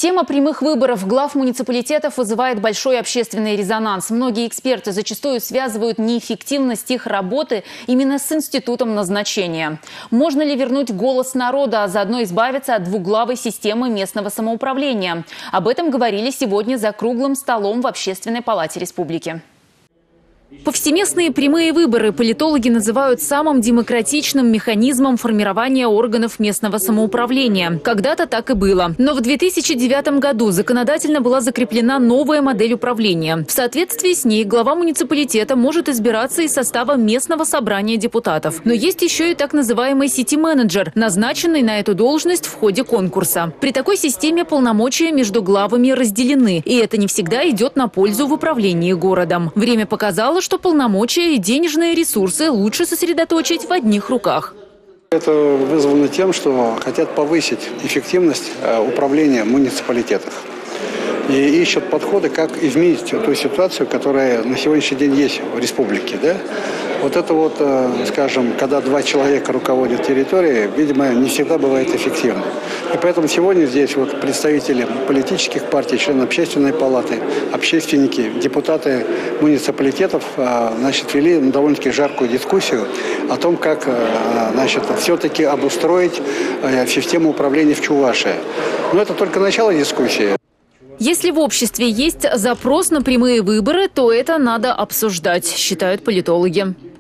Тема прямых выборов глав муниципалитетов вызывает большой общественный резонанс. Многие эксперты зачастую связывают неэффективность их работы именно с институтом назначения. Можно ли вернуть голос народа, а заодно избавиться от двуглавой системы местного самоуправления? Об этом говорили сегодня за круглым столом в Общественной палате республики. Повсеместные прямые выборы политологи называют самым демократичным механизмом формирования органов местного самоуправления. Когда-то так и было. Но в 2009 году законодательно была закреплена новая модель управления. В соответствии с ней глава муниципалитета может избираться из состава местного собрания депутатов. Но есть еще и так называемый сити-менеджер, назначенный на эту должность в ходе конкурса. При такой системе полномочия между главами разделены. И это не всегда идет на пользу в управлении городом. Время показало, что полномочия и денежные ресурсы лучше сосредоточить в одних руках. Это вызвано тем, что хотят повысить эффективность управления муниципалитетов. И ищут подходы, как изменить ту ситуацию, которая на сегодняшний день есть в республике. Да? Вот это вот, скажем, когда два человека руководят территорией, видимо, не всегда бывает эффективно. И поэтому сегодня здесь вот представители политических партий, члены общественной палаты, общественники, депутаты муниципалитетов, значит, вели довольно-таки жаркую дискуссию о том, как, значит, все-таки обустроить систему управления в Чувашии. Но это только начало дискуссии. Если в обществе есть запрос на прямые выборы, то это надо обсуждать, считают политологи.